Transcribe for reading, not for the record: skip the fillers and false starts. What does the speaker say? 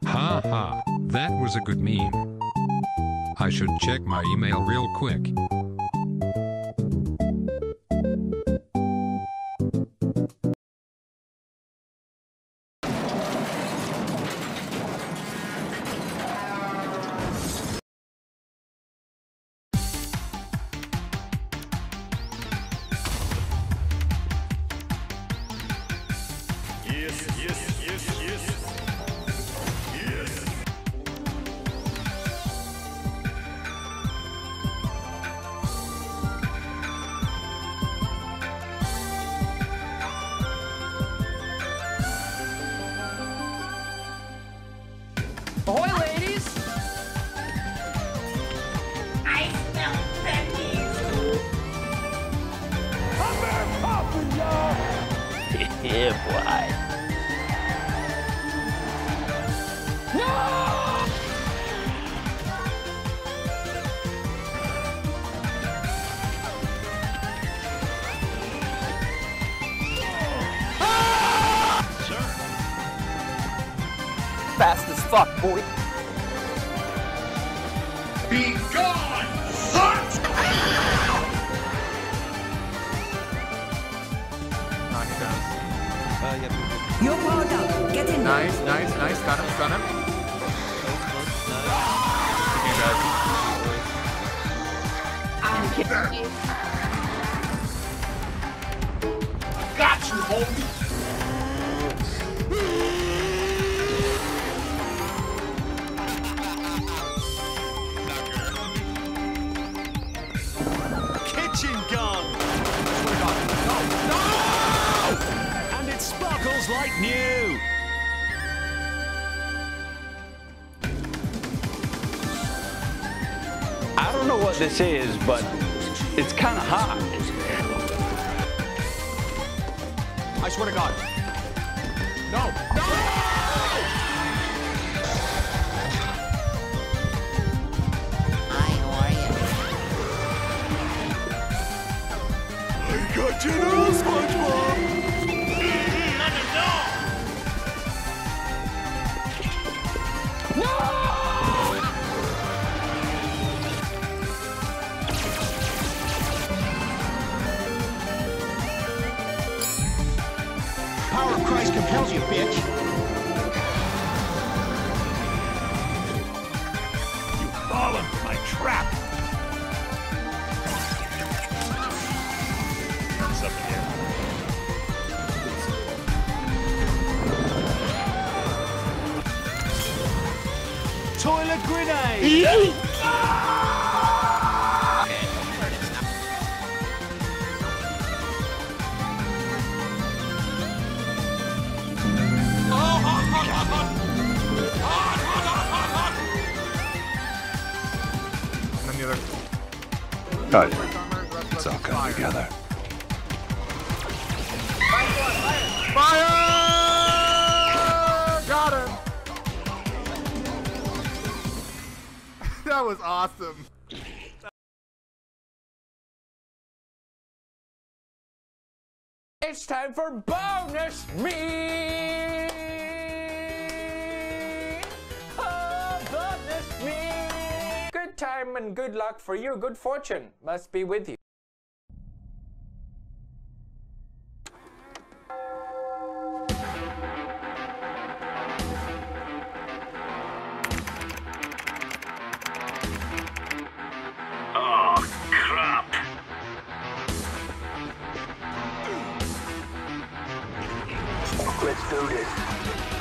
Ha ha, that was a good meme. I should check my email real quick. Ahoy, ladies! I smell pennies. Yeah, boy. Fast as fuck, boy. Be gone, son! Knock it down. You're powered up. Get in. Nice, nice, nice. Got him, got him. Okay, guys. I'm kidding you. Got you, homie! Kitchen gun! No! And it sparkles like new! I don't know what this is, but it's kind of hot. I swear to God. No! No! I got you now, SpongeBob! Power of Christ compels you, bitch. You've fallen for my trap! What's up here? Toilet grenade! And then the other. Good. It's all coming together. Fire! Got him! That was awesome. It's time for bonus me. Oh, bonus me. Good time and good luck for you. Good fortune must be with you. Oh, crap! Let's do this.